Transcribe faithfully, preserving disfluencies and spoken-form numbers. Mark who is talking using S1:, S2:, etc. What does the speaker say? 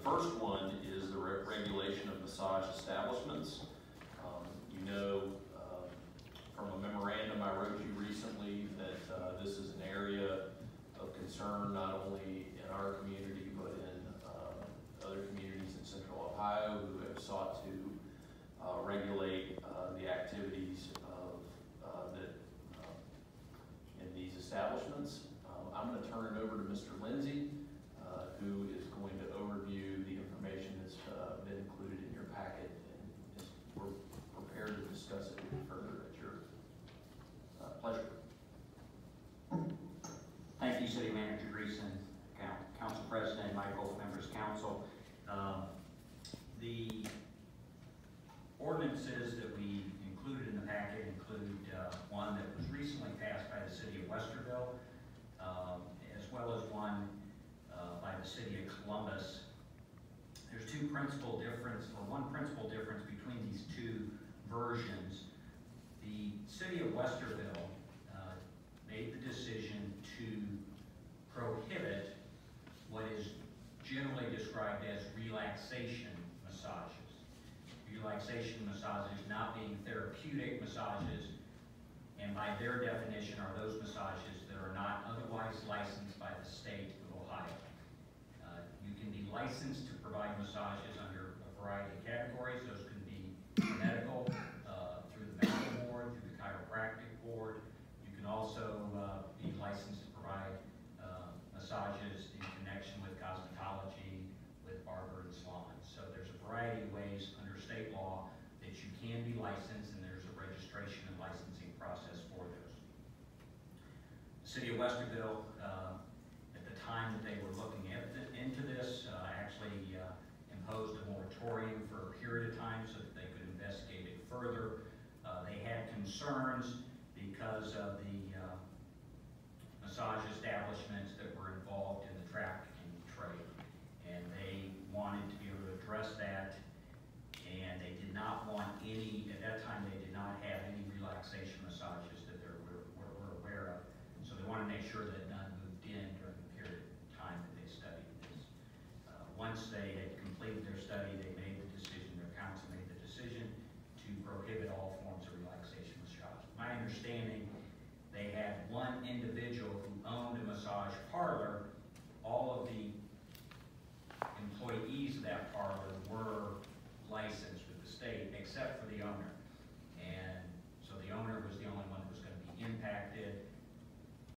S1: first one is the re regulation of massage establishments. Um, you know, uh, from a memorandum I wrote you recently that uh, this is an area of concern not only in our community but in uh, other communities in Central Ohio who have sought to uh, regulate uh, the activities of uh, that uh, in these establishments. Um, I'm going to turn it over to Mister Lindsay, uh, who is going to overview the information that's uh, been included in your packet, and is, we're prepared to discuss it further at your uh, pleasure.
S2: Thank you, City Manager Greason, Council President Michael, members of council. Um, the ordinances that we included in the packet include uh, one that was recently passed by the City of Westerville, um, as well as one uh, by the City of Columbus. There's two principal difference, or one principal difference between these two versions. The City of Westerville uh, made the decision to prohibit what is generally described as relaxation massages. Relaxation massages not being therapeutic massages, and by their definition are those massages that are not otherwise licensed by the state of Ohio. Uh, you can be licensed to provide massages under a variety of categories. Those can be medical, uh, through the medical board, through the chiropractic board. You can also uh, be licensed to provide uh, massages in connection with cosmetology, with barber and salon. So there's a variety of ways under state law that you can be licensed, and there's a registration and licensing process for those. The City of Westerville, uh, at the time that they were looking at the, into this, uh, actually uh, imposed a moratorium for a period of time so that they could investigate it further. Uh, they had concerns because of